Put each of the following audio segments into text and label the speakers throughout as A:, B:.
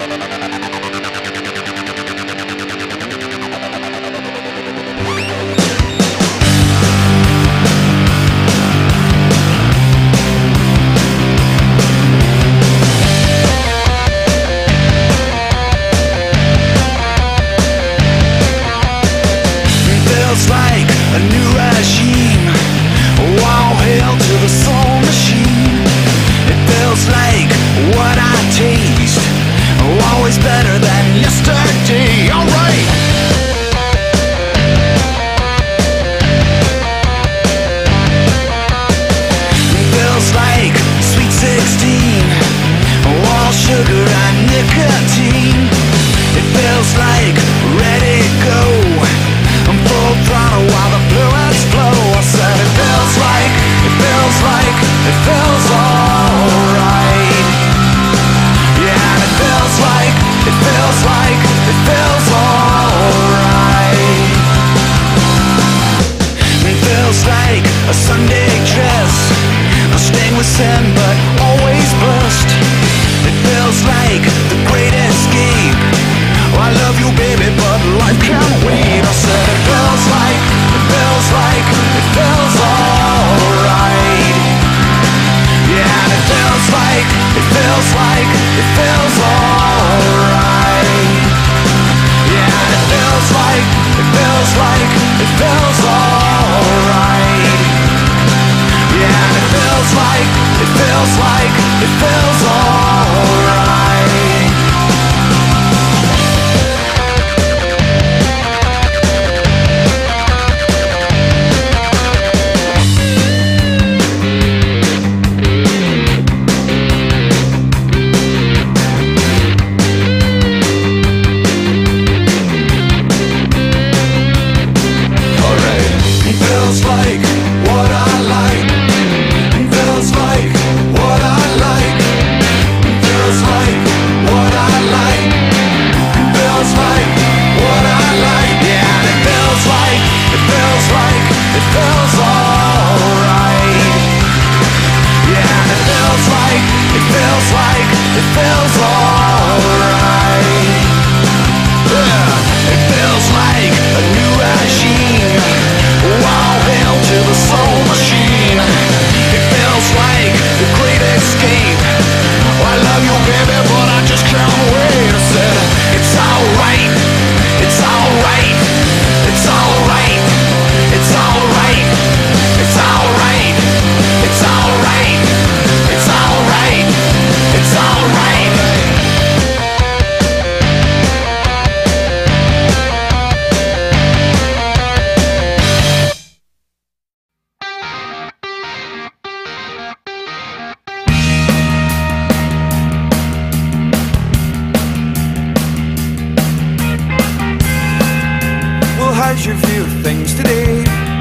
A: How's your view of things today?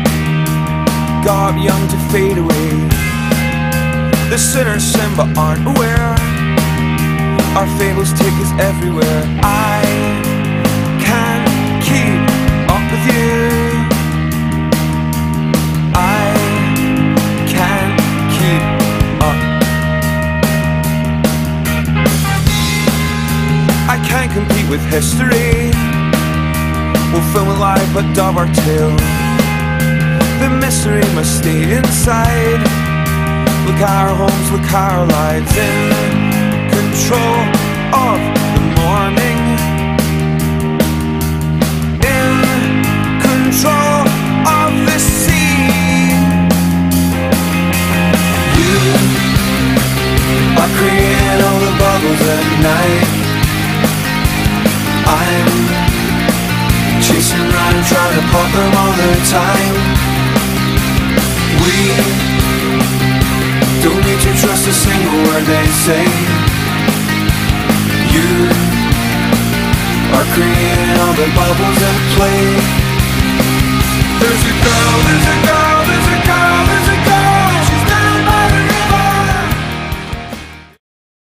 A: Got young to fade away. The sinners sin but aren't aware. Our fables take us everywhere. I can't keep up with you. I can't keep up. I can't compete with history. We'll film it live but dub our tale. The mystery must stay inside. Look at our homes, look at our lives. In control of the morning. In control of the sea. You are creating all the bubbles at night. I'm chasing around trying to pop them all the time. We don't need to trust a single word they say. You are creating all the bubbles at play. There's a girl